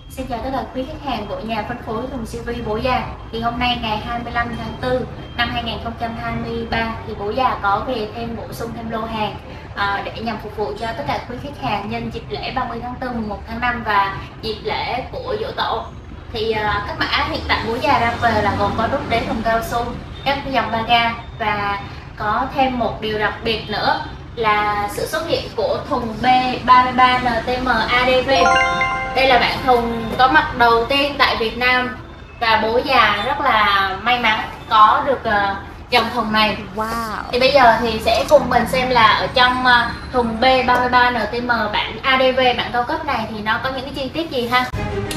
Xin chào tất cả quý khách hàng của nhà phân phối thùng siêu vi Bố Già. Thì hôm nay ngày 25 tháng 4 năm 2023 thì Bố Già có về bổ sung thêm lô hàng để nhằm phục vụ cho tất cả quý khách hàng nhân dịp lễ 30 tháng 4, mùng 1 tháng 5 và dịp lễ của Giỗ Tổ. Thì các mã hiện tại Bố Già đang về là gồm có đúc đế thùng cao su, các dòng ba ga và có thêm một điều đặc biệt nữa là sự xuất hiện của thùng B33 NTM ADV. Đây là bản thùng có mặt đầu tiên tại Việt Nam và Bố Già rất là may mắn có được dòng thùng này. Wow. Thì bây giờ thì sẽ cùng mình xem là ở trong thùng B33 NTM bản ADV, bản cao cấp này thì nó có những cái chi tiết gì ha.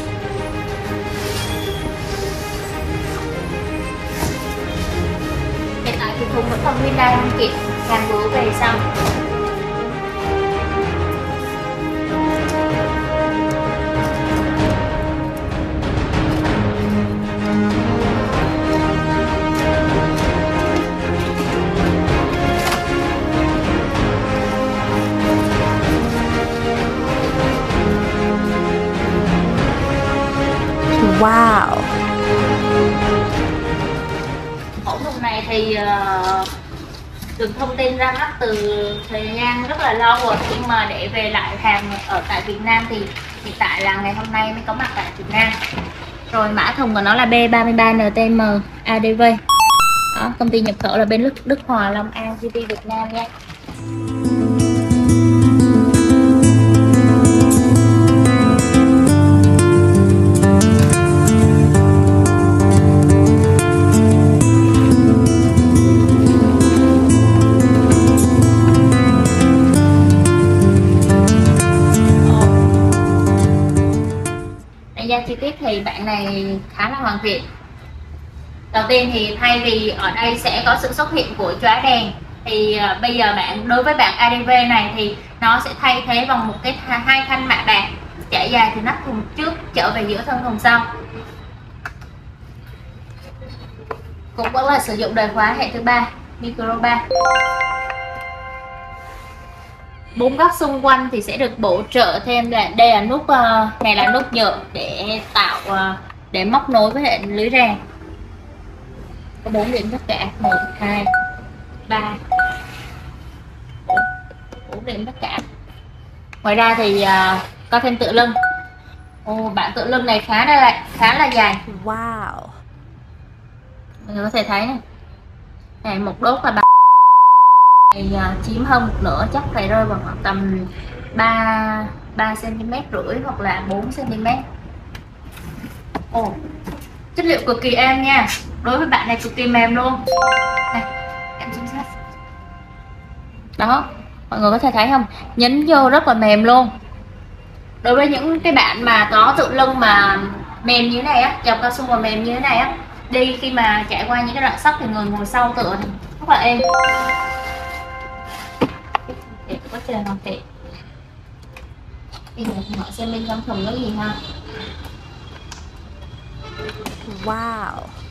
Hiện tại thì thùng vẫn còn nguyên đai linh kiện, hàng vừa về xong. Wow. Mẫu thùng này thì được thông tin ra mắt từ thời gian rất là lâu rồi, nhưng mà để về lại hàng ở tại Việt Nam thì hiện tại là ngày hôm nay mới có mặt tại Việt Nam. Rồi mã thùng của nó là B33 NTM ADV. Đó, công ty nhập khẩu là bên Đức Hòa Long An GP Việt Nam nha. Chi tiết thì bạn này khá là hoàn thiện. Đầu tiên thì thay vì ở đây sẽ có sự xuất hiện của chóa đèn thì bây giờ đối với bản ADV này thì nó sẽ thay thế bằng một cái hai thanh mạ bạc trải dài từ nắp thùng trước trở về giữa thân thùng sau. Cũng vẫn là sử dụng đời khóa hệ thứ 3 micro 3. Bốn góc xung quanh thì sẽ được bổ trợ thêm là đây là nút này là nút nhựa để để móc nối với hệ lưới ràng. Có 4 điểm tất cả, 1 2 3 4 điểm tất cả. Ngoài ra thì có thêm tựa lưng. Bản tựa lưng này khá là dài. Wow. Mọi người có thể thấy này một đốt là chiếm hơn một nửa, chắc phải rơi vào khoảng tầm 3 cm rưỡi hoặc là 4 cm. Chất liệu cực kỳ êm nha, đối với bạn này cực kỳ mềm luôn này, em xem xét đó, mọi người có thể thấy không, nhấn vô rất là mềm luôn. Đối với những cái bạn mà có tựa lưng mà mềm như thế này á, dòng cao su mà mềm như thế này á, đi khi mà trải qua những cái đoạn sóc thì người ngồi sau tựa thì rất là êm. Quá trời hoàn thiện. Bây giờ mở xem bên trong thùng có gì ha. Wow.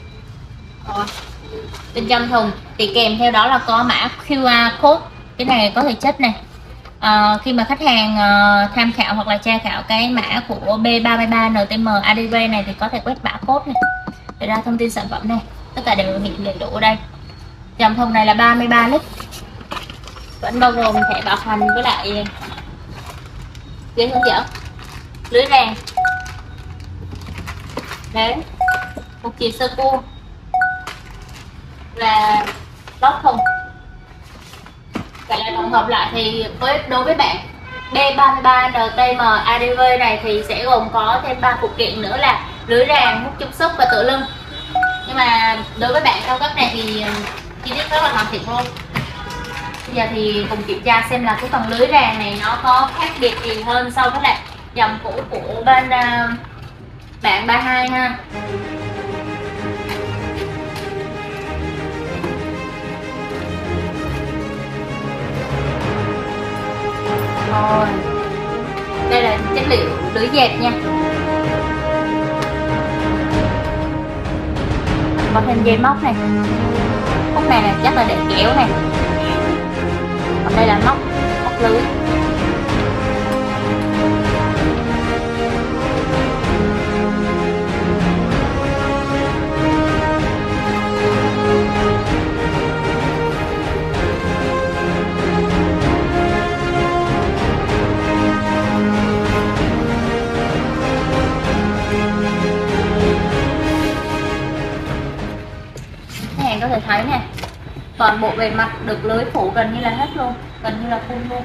Bên trong thùng thì kèm theo đó là có mã QR code. Cái này có thể chất này. Khi mà khách hàng tham khảo hoặc là tra khảo cái mã của B33 NTM ADV này thì có thể quét mã code này để ra thông tin sản phẩm này. Tất cả đều hiện đầy đủ ở đây. Trong thùng này là 33 lít. Vẫn bao gồm thẻ bảo hành với lại giấy hướng dẫn, lưới ràng, đấy, một chìa sơ cua và lót thùng. Vậy là tổng hợp lại thì đối với bạn B33 NTM ADV này thì sẽ gồm có thêm 3 phụ kiện nữa là lưới ràng, nút chống sốc và tựa lưng. Nhưng mà đối với bạn cao cấp này thì chi tiết rất là hoàn thiện luôn. Bây giờ thì cùng kiểm tra xem là cái phần lưới ràng này nó có khác biệt gì hơn so với lại dòng cũ của bên bạn 32 ha. Rồi, đây là chất liệu lưới dệt nha. Có thêm dây móc này. Khúc này chắc là để kéo này. Còn đây là móc lưới. thấy nè, toàn bộ bề mặt được lưới phủ gần như là hết luôn, gần như là full luôn.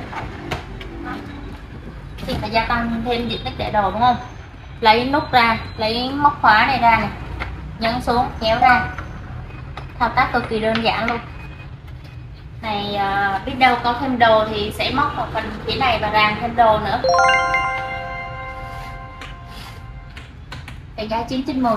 Thì phải gia tăng thêm diện tích để đồ đúng không? Lấy nút ra, lấy móc khóa này ra này, nhấn xuống kéo ra, thao tác cực kỳ đơn giản luôn. Này biết đâu có thêm đồ thì sẽ móc vào phần phía này và ràng thêm đồ nữa. Đánh giá 9/10.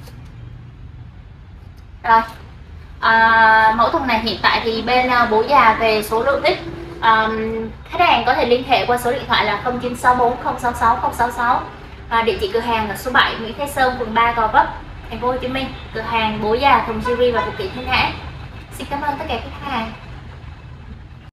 Rồi mẫu thùng này hiện tại thì bên Bố Già về số lượng ít, khách hàng có thể liên hệ qua số điện thoại là 0964 066 066. Địa chỉ cửa hàng ở số 7 Nguyễn Thái Sơn, phường 3, Gò Vấp, thành phố Hồ Chí Minh. Cửa hàng Bố Già, thùng series và phụ kiện thiên hạ. Xin cảm ơn tất cả khách hàng.